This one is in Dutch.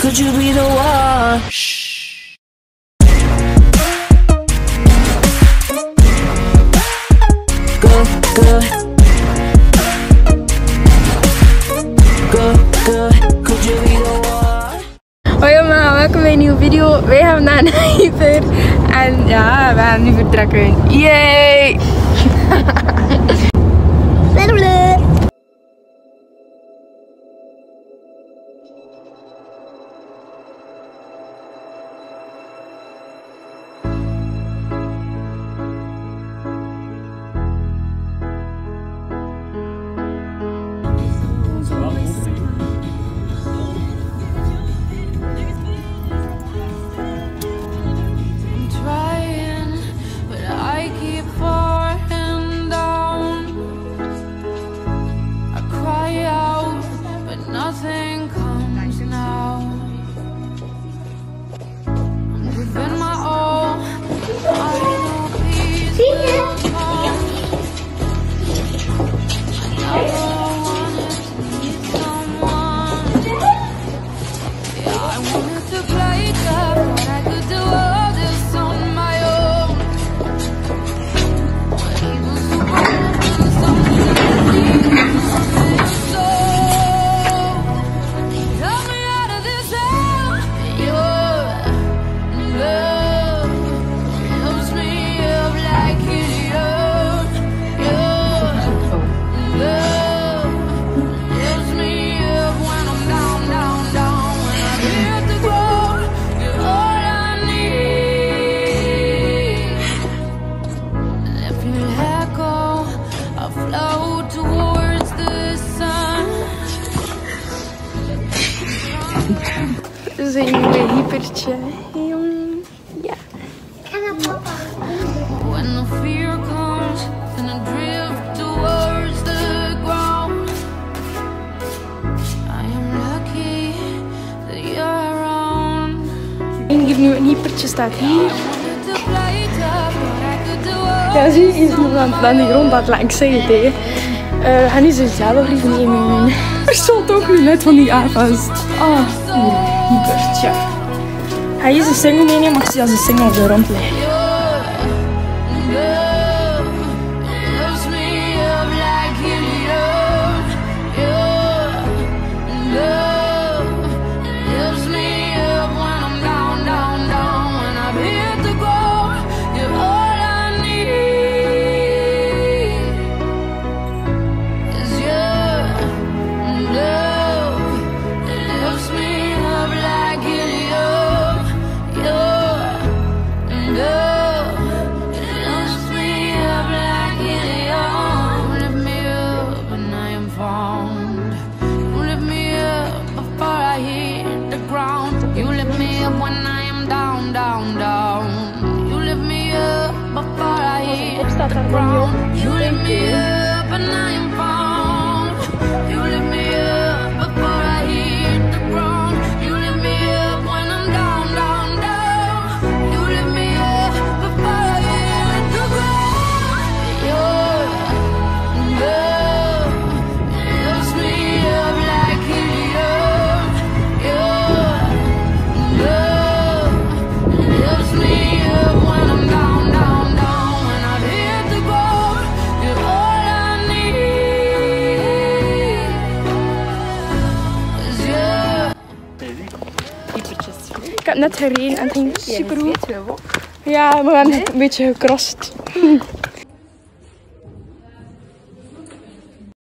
could you be the one? Shh. Good, good. Good, good. Could you be the one? Hoi allemaal, welkom bij een nieuwe video. Wij gaan naar Hyper en ja, we gaan nu vertrekken. Yay! We zijn nu bij Hypertje. Ja. When the fear comes and I drift towards the ground, I am lucky that you're around. Hier nu een Hypertje staat hier. Ja, zie je, is nog aan de grond dat langs zeggen tegen. We gaan nu zelf nemen. Er stond ook nu net van die avond. Oh, Hypertje. Ga je zijn single meenemen, mag je als een single op de grond liggen. The ground. You lift me up and I am found. You lift me up before I hit the ground. You lift me up when I'm down, down, down. You lift me up before I hit the ground. Your love lifts me up like helium. Your love lifts me up when I'm down, down, down. Ik heb net gereden en het ging super goed. Ja, we hebben een beetje gecrossed.